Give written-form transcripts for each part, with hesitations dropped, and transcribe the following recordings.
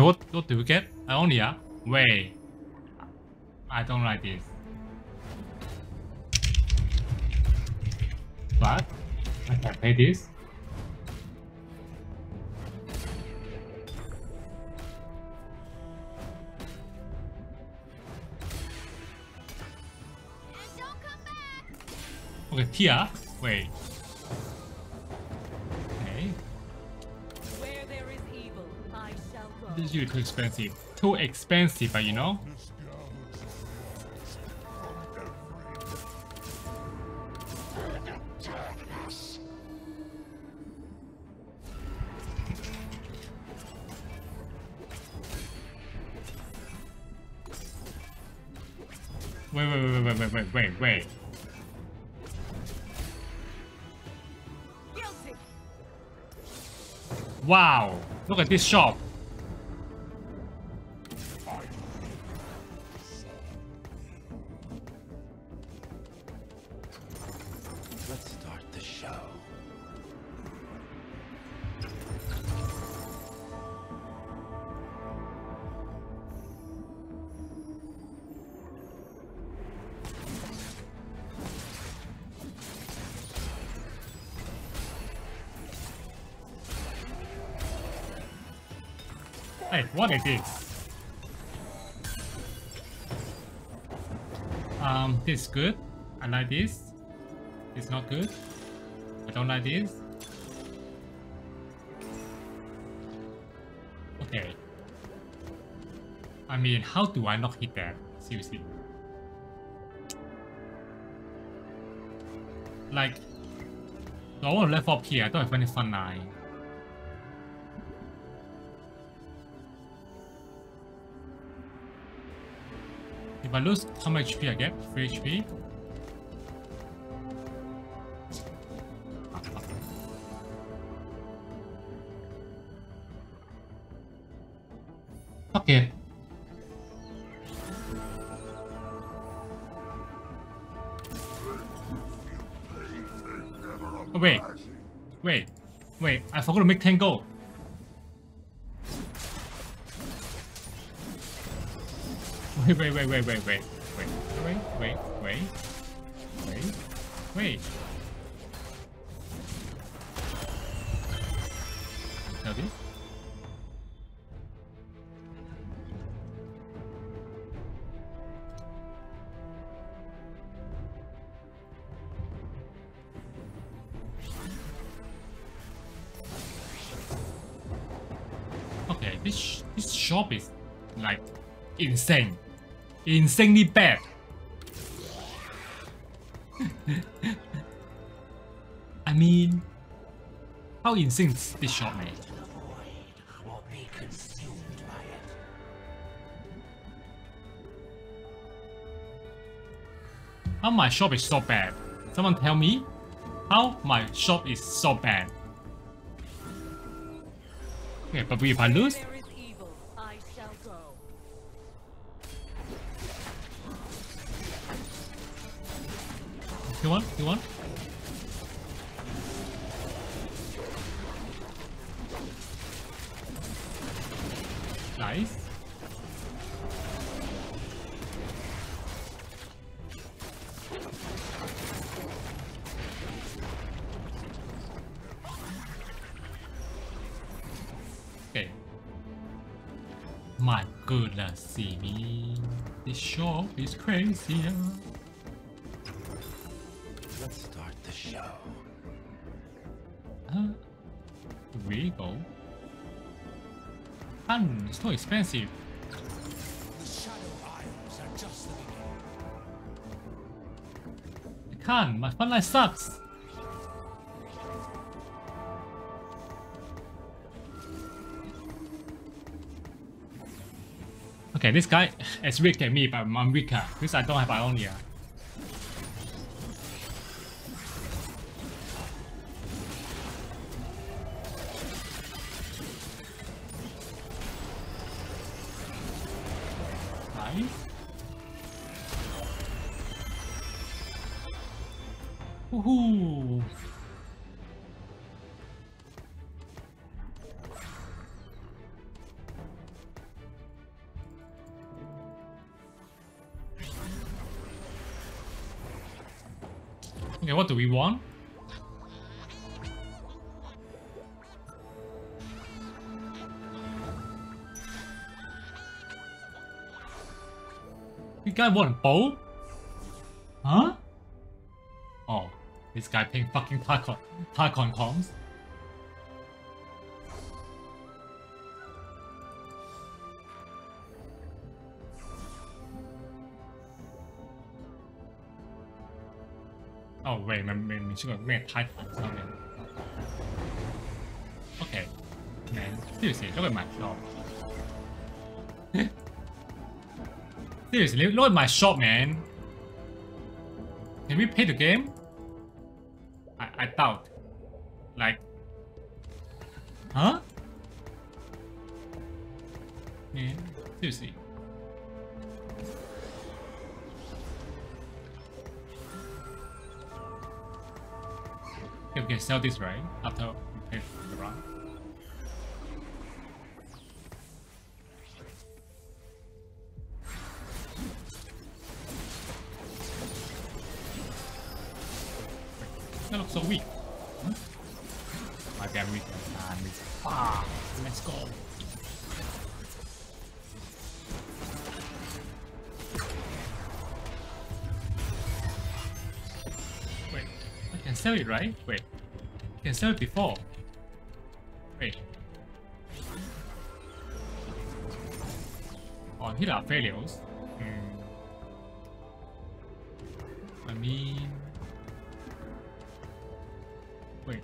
what do we get? Ionia? Wait. I don't like this. But I can pay this. Okay, Tia. Wait. Okay. Where there is evil, I shall go. This is really too expensive. Too expensive, but you know? Wait. Guilty. Wow! Look at this shop. Let's start the show. Hey, what is this? This is good. I like this. It's not good. I don't like this. Okay. I mean, how do I not hit that? Seriously. Like, do I want to level up here? I don't have any fun line. If I lose, how much HP I get? 3 HP? Okay. Oh, wait, I forgot to make 10 gold. Wait. Now this? Okay, this shop is like insane. Insanely bad. I mean, how insane is this shop, man? Will be consumed by it. How my shop is so bad? Someone tell me how my shop is so bad. Okay, but if I lose, There is evil, I shall go. you want? Nice. Okay. My goodness, see me. This shop is crazy. Let's start the show. Huh? Regal? It's too expensive. The Shadow Isles are just the beginning. I can't. My fun line sucks. Okay, this guy is weak at me, but I'm weaker because I don't have Ionia. Nice. Woohoo! Okay, what do we want? You guy want bow? Huh? Oh, this guy playing fucking Tarkon comms. Oh wait, มันชื่อเมทไททัน something. Okay, man, seriously, look at my shop. Seriously, look at my shop, man. Can we play the game? I doubt. Like, huh? Man, seriously. Okay, we can sell this, right? After we play the run. That looks so weak. Huh? My damn weak. Let's go. Wait, I can sell it, right? Wait, I can sell it before. Wait. Oh, here are failures. I mean... Wait.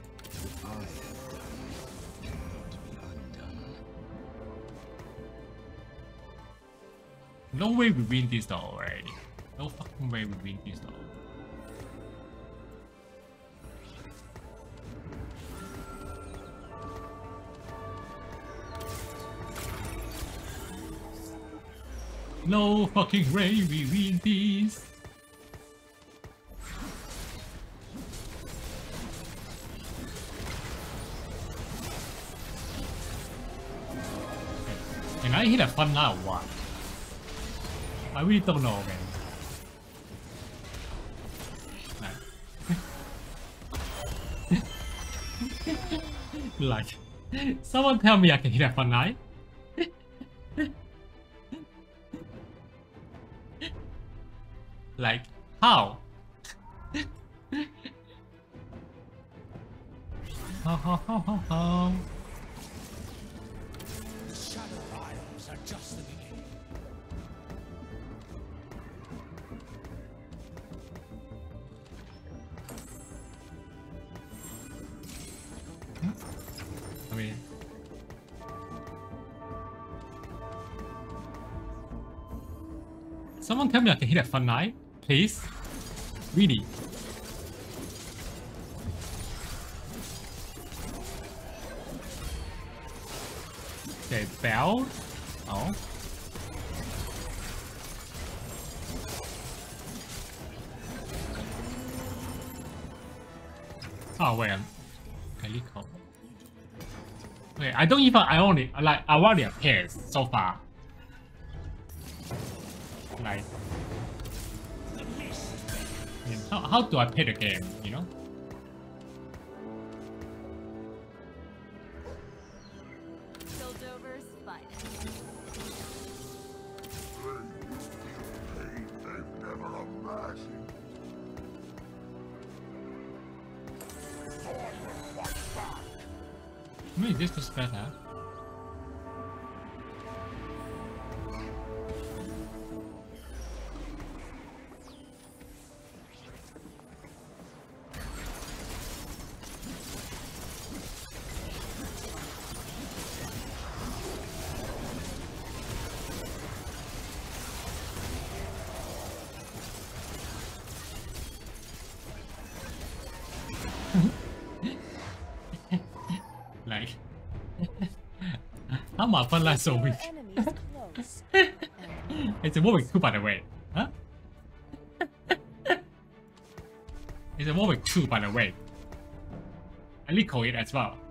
No way we win this though already. No fucking way we win this though. No fucking way we win this. Can I hit a fun now or what? I really don't know, man. Like, someone tell me I can hit a fun night. Like, how? How? The Shadow Isles are just the beginning. I mean... Someone tell me I can hit a fun night, please? Really? Okay, bell? Oh. Oh, wait. Calico. Wait, I don't even... I already appeared so far. Like... I mean, how do I play the game, you know? Piltover's finest. Maybe this was better. Like, how my fun life so weak? It's a Warwick 2 by the way. Huh? It's a Warwick 2 by the way. I recall it as well.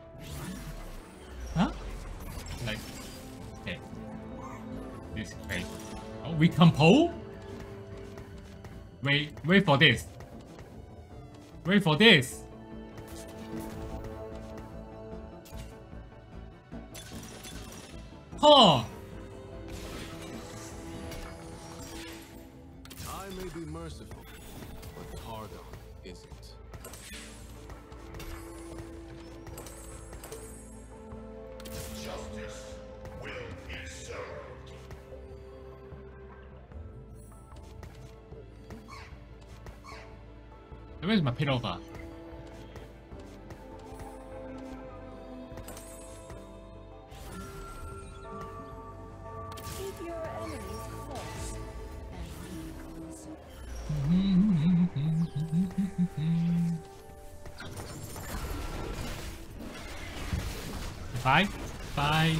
Huh? Like, okay. This way. Oh, we compose? Wait for this. Wait for this. Huh. I may be merciful, but Targon isn't. Justice will be served. Where's my Piltover? Keep your enemies close and me closer. Bye. Bye.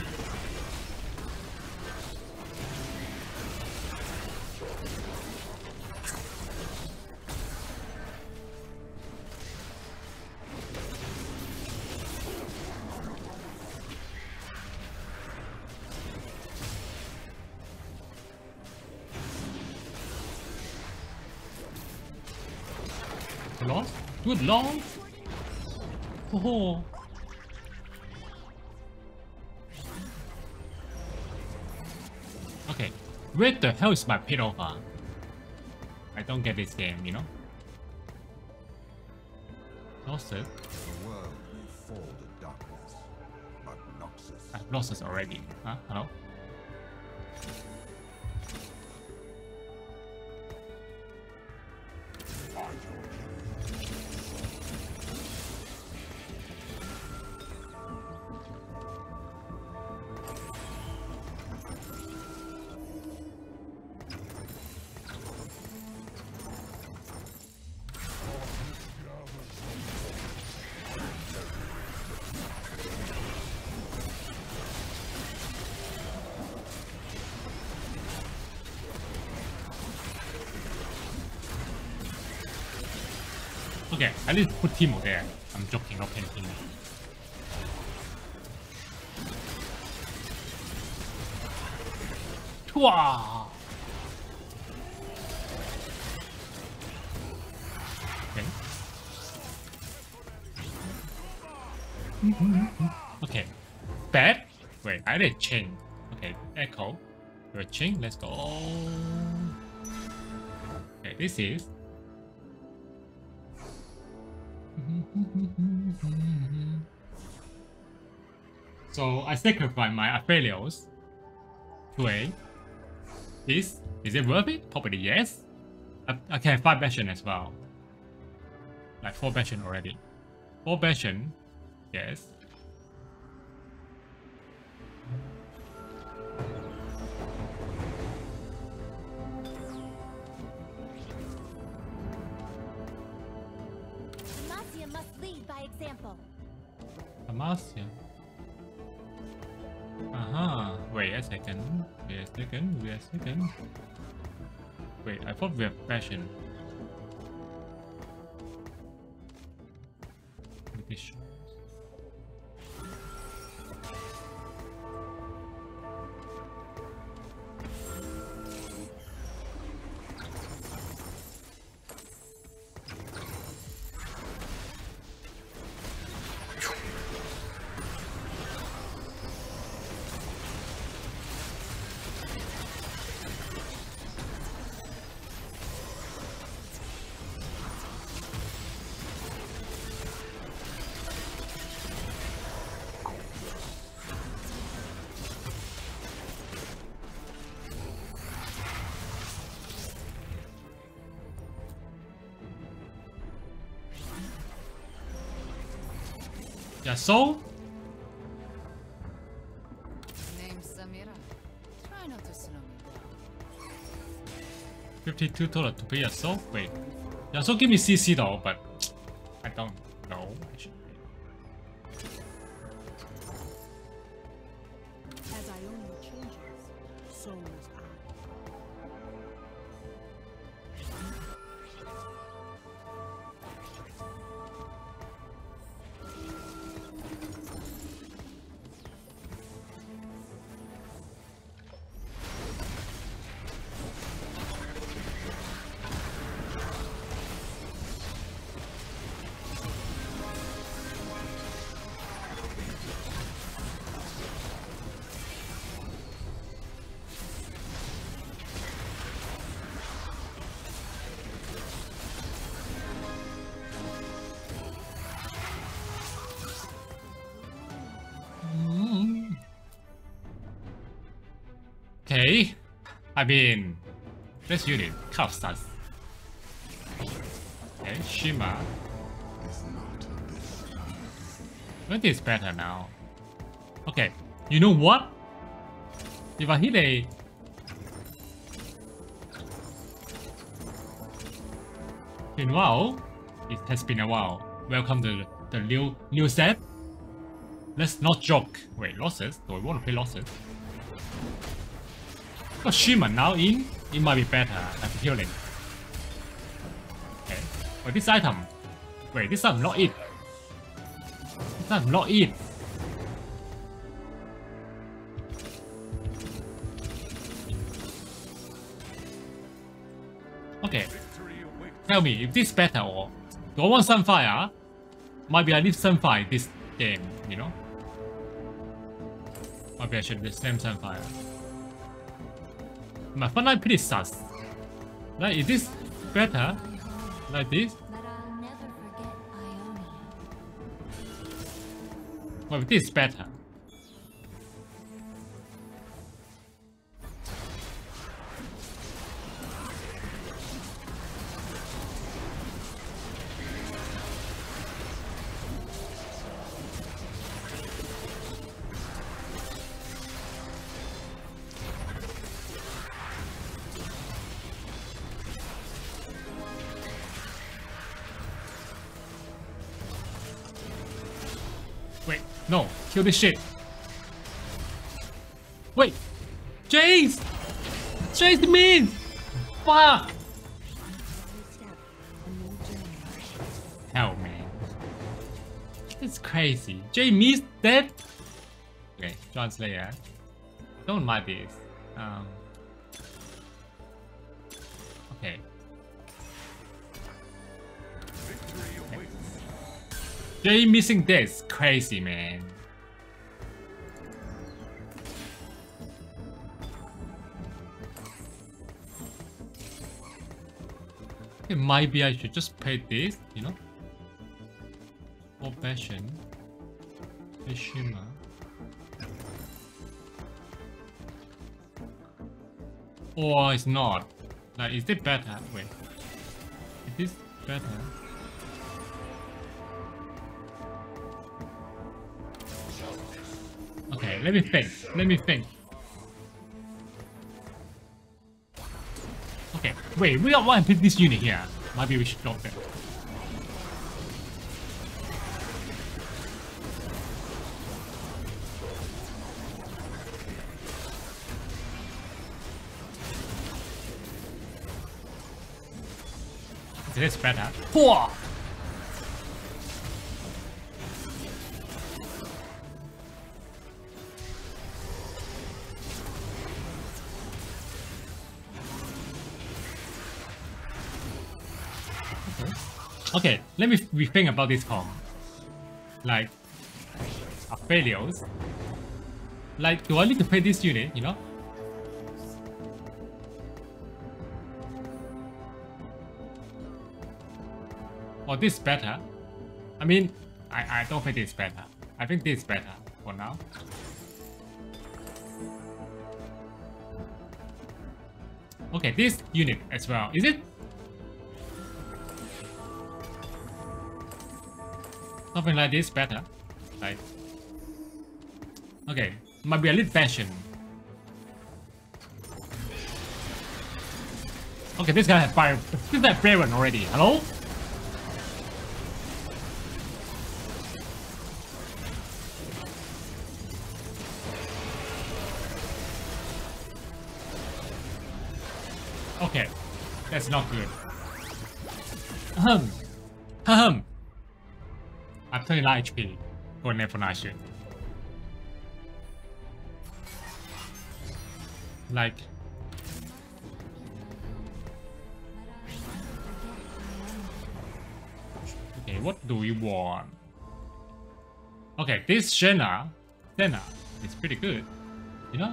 Lost? Good long? Oh. Okay, where the hell is my Piltover? I don't get this game, you know? Lost it. The world may fall to darkness, but Noxus I've lost it already. Huh? Hello? Okay, at least put Teemo there. I'm joking, not playing Teemo. Wow. Okay. Okay. Bad? Wait, I did chain. Okay, Echo. You're a chain, let's go. Okay, this is. So I sacrifice my Aphelios to a. Is it worth it? Probably yes. I can have 5 Bastion as well. Like 4 Bastion already. 4 Bastion, yes. Demacia must lead by example. Demacia. Wait a second. Wait a second. Wait a second. Wait, I thought we have Passion. This Yasuo? Name's Samira. Try not to slow me down. 52 total to pay Yasuo? Wait. Yasuo give me CC though, but I don't know. I should pay. As Ionia changes, so must I. Okay. I mean, this unit kind of sus. Okay, Shima. That is better now. Okay, you know what? If I hit a... Been a while. It has been a while. Welcome to the new set. Let's not joke. Wait, losses? Do I want to play losses? Got Shima now in. It might be better than healing. Okay. But this item. Wait, this item not it. This item not it. Okay. Tell me if this better or do I want Sunfire? Maybe I need Sunfire this game, you know? Maybe I should same Sunfire. My fun line pretty sus. Like, is this better? Like this? But I'll never forget Ionia. Well, this is better. Wait, no, kill this shit. Wait, Jace! Jace the mean! Fuck! Hell, man. It's crazy. Jay means dead? Okay, John Slayer. Don't mind this. Okay. Jay missing this, crazy man. Okay, maybe I should just play this, you know? Old fashion. Shima. Or it's not. Like, is it better? Wait. Is this better? Okay, let me think. Let me think. Okay, wait, we don't want to pick this unit here. Maybe we should drop it. This is better. Whoa! Okay, let me rethink about this comp. Like, Aphelios. Like, do I need to play this unit, you know? Or this better? I mean, I don't think this better. I think this is better for now. Okay, this unit as well. Is it? Something like this better. Like, okay, might be a little fashion. Okay, this guy has fire. This guy has Baron already. Hello? Okay, that's not good. Ahem. I'm 29 HP for Nefonashin. Like, okay, what do we want? Okay, this Senna is pretty good, you know?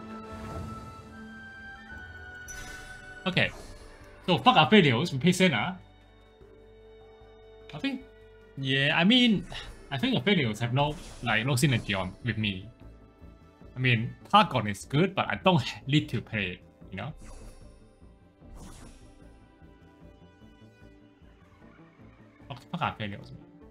Okay, so fuck Aphelios, we play Senna. I think, yeah, I mean, I think Aphelios have no synergy on with me. I mean, Targon is good, but I don't need to play it, you know? Octopath failures.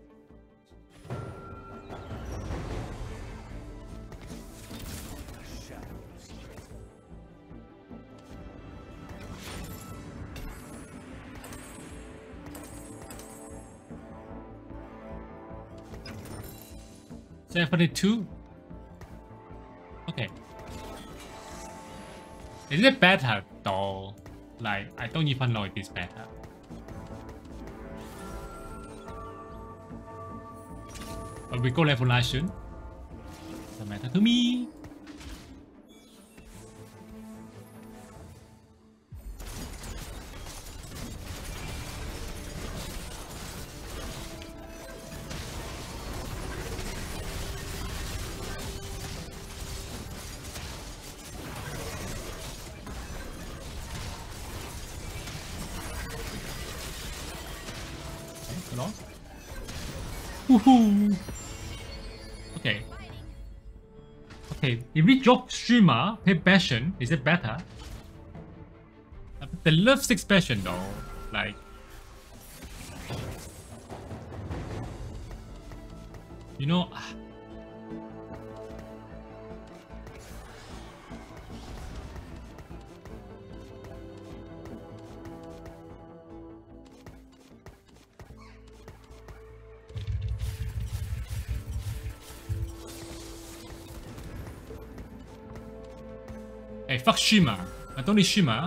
$72. Okay. Is it better though? Like, I don't even know if it's better. But we go level 9 soon. Doesn't matter to me. Okay, woohoo! Okay. Okay, if we drop streamer, play Bastion, is it better? The love 6 Bastion though, like... You know... Hey, fuck Shima. I don't need Shima.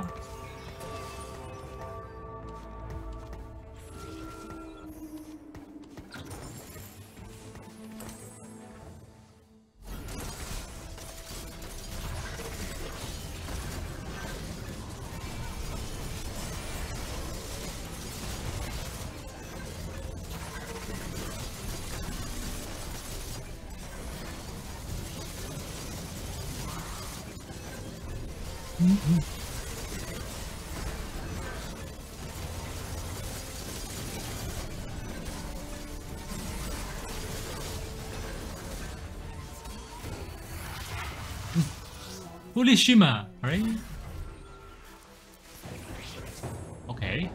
Holy Shima, right? Okay.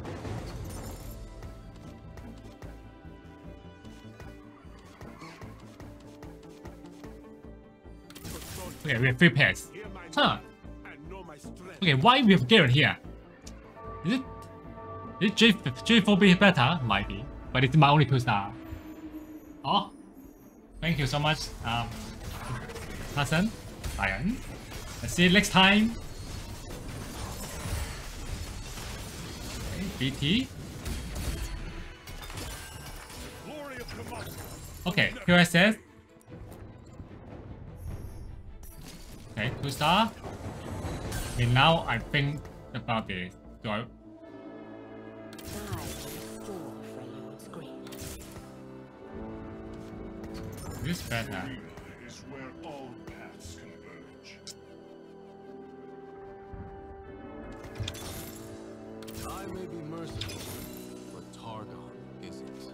Okay, we have 3 pairs. Huh. Okay, why we have Garen here? Is it J4B better? Might be. But it's my only 2-star. Oh. Thank you so much, Hassan, Ryan. Let's see you next time. Okay, BT. Okay, QSS. Okay, 2-star. Okay, now I think about this. Do I... This better. Is where all paths converge. I may be merciful, but Targon isn't.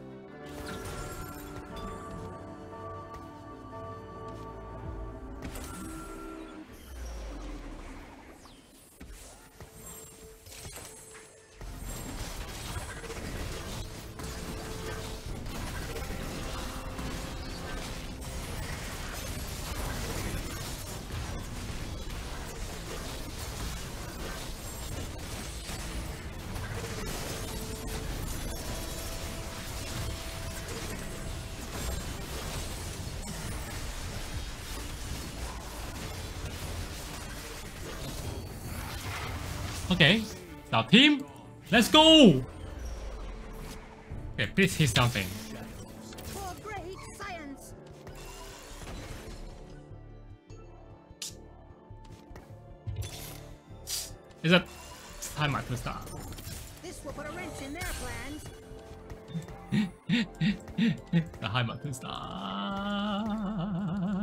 Okay, now team, let's go! Okay, please hit something. For great science. Is it time to start? This will put a wrench in their plans. The high button star.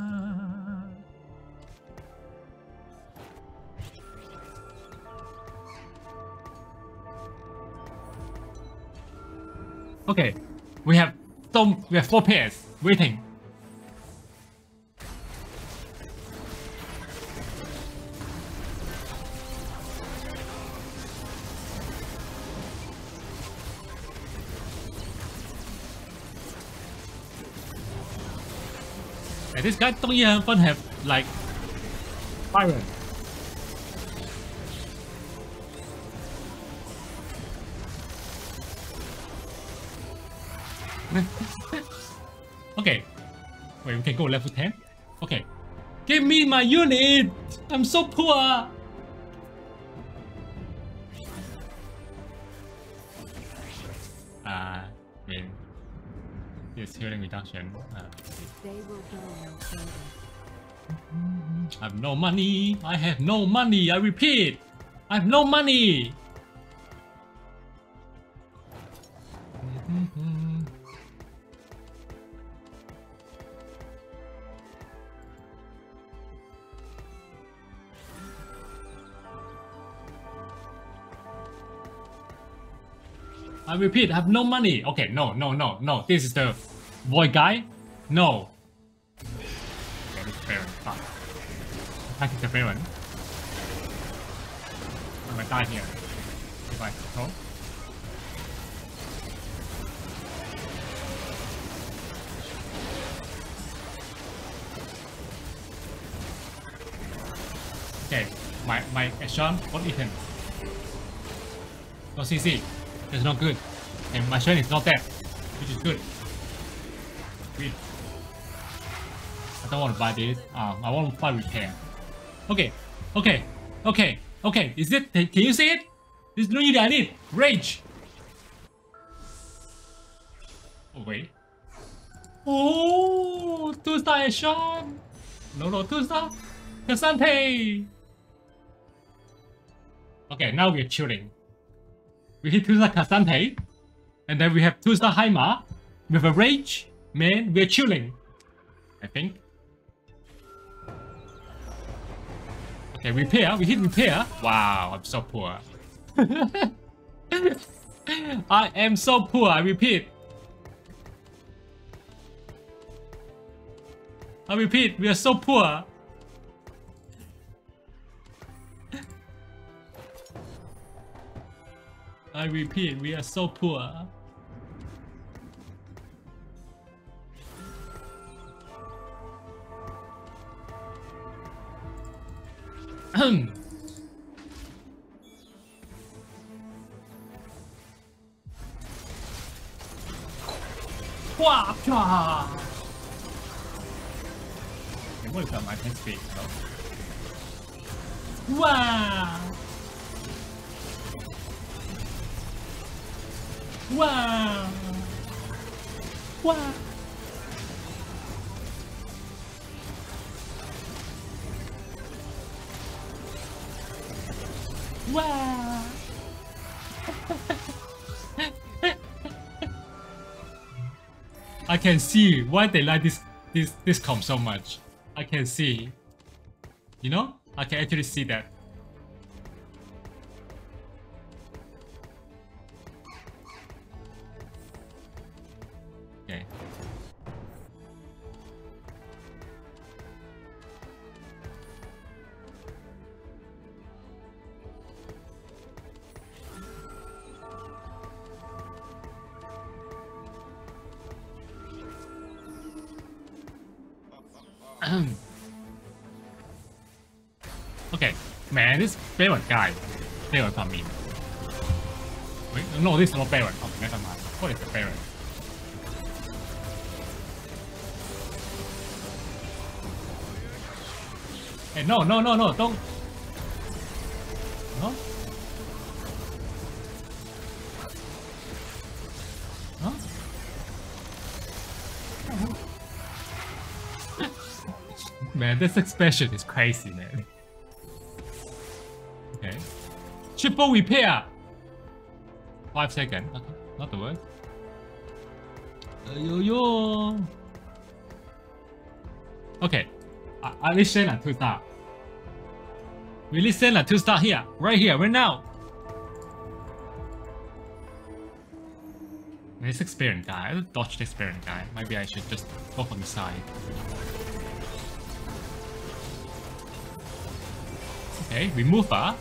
Okay, we have 4 pairs waiting. And this guy don't even have like Byron. Okay. Wait, we can go level 10? Okay. Give me my unit! I'm so poor! Wait. This healing reduction. They will go no further. I have no money! I have no money! I repeat! I have no money! I repeat, I have no money. Okay, no. This is the void guy. No. Okay, this is Baron. Fuck. Attack is the Baron. I'm gonna die here. If I control. Okay, my action won't eat him. No CC. It's not good. And my strength is not there, which is good. Win. I don't want to buy this. I want to buy repair. Okay. Is it? Can you see it? This new unit I need. Rage. Oh wait. Oh, 2-star action. No, 2-star. Cassante. Okay, now we're chilling. We hit 2-star Cassante, and then we have 2-star Haima with a rage. Man, we're chilling. I think. Okay, repair. We hit repair. Wow, I'm so poor. I am so poor. I repeat. We are so poor. I repeat, we are so poor. What is my attack speed? Wow! Wow! Wow! Wow! I can see why they like this comp so much. I can see. You know? I can actually see that. Okay. Okay, man, this Baron guy, Baron from me. Wait, no, this is not Baron. Oh, never mind. What is the Baron? Hey, no, don't. No? Huh? Man, this expression is crazy, man. Okay. Triple repair! 5 seconds. Okay, not the word. Yo. Okay. I listen at 2-star. We listen at 2-star here. Right here, right now. This experienced guy. I dodged the experienced guy. Maybe I should just go from the side. Okay, remover.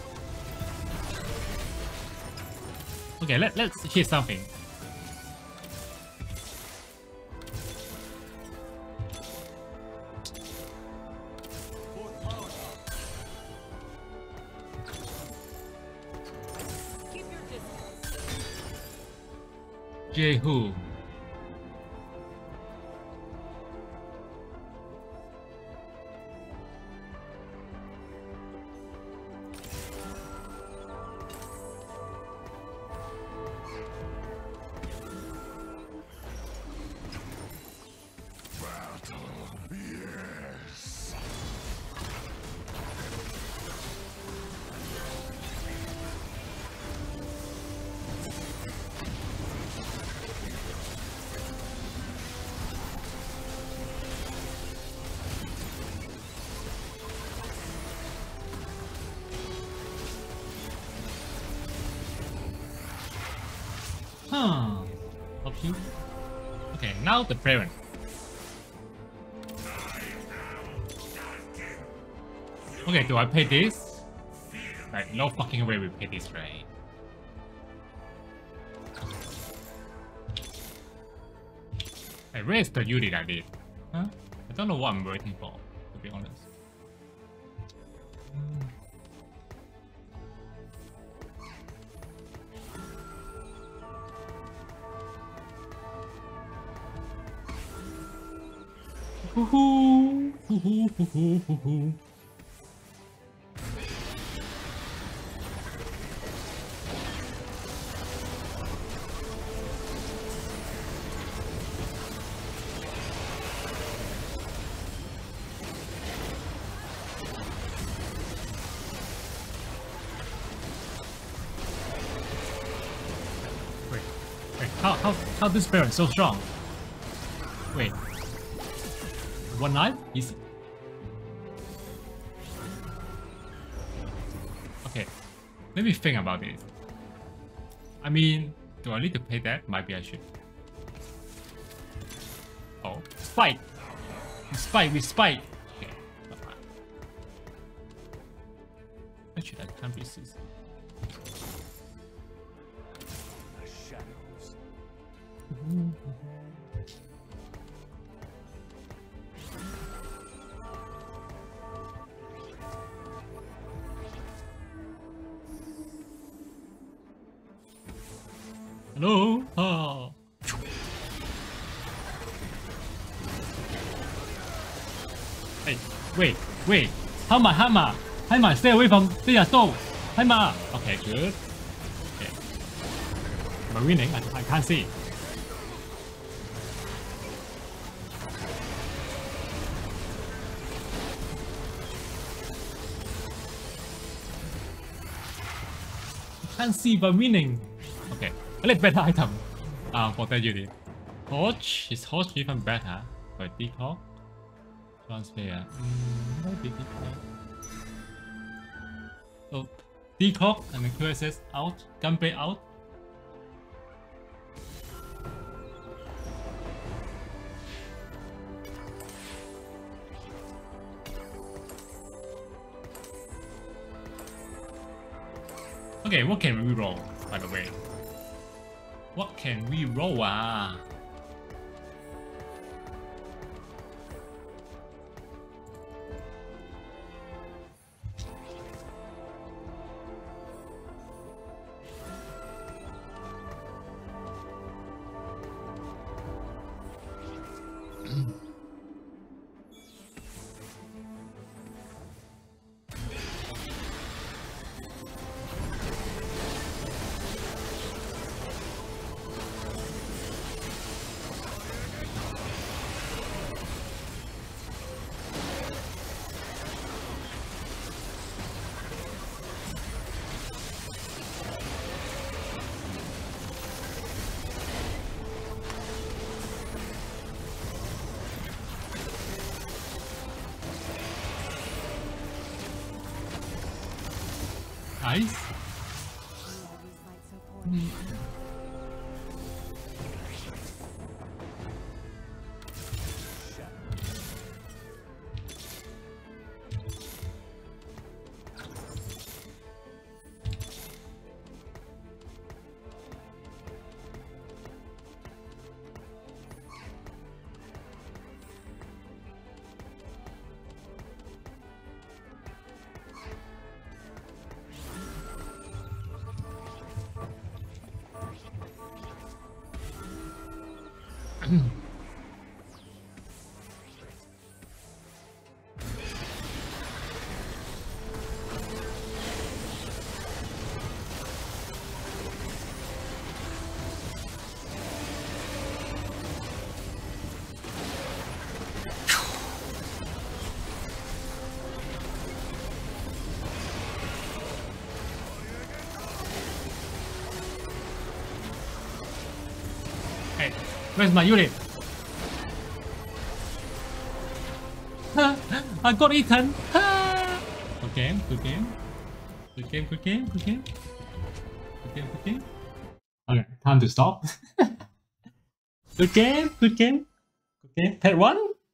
Okay, let's hit something. DJ who? Huh. Help you. Okay, now the parent. Okay, do I pay this? Like, no fucking way we pay this, right? Hey, where's the unit I did? Huh? I don't know what I'm waiting for, to be honest. Hoo-hoo, hoo-hoo, hoo-hoo, hoo-hoo. Wait, how this parent so strong? Wait. One knife? Easy. Okay, let me think about this. I mean, do I need to pay that? Maybe I should. Oh, spike! We spike! Okay, actually, I can't resist. The shadows. Hello? Oh. Hey, wait. Hammer, stay away from the stove. Hammer. Okay, good. Okay. Am I winning? I can't see. I can't see but winning. Okay. A little better item for that unit. Torch, is Torch even better? For Decock? Transfer. Maybe Decock. So, Decock and the QSS out, Gunblade out. Okay, what can we roll, by the way? What can we roll? Nice. You always fight so poorly. Hey, where's my unit? I got eaten. Good game, good game. Good game, good game, good game. Good game, good game. Okay, time to stop. Good game, good game. Good game. Pet 1.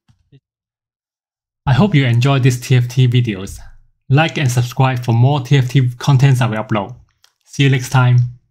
I hope you enjoyed these TFT videos. Like and subscribe for more TFT contents I will upload. See you next time.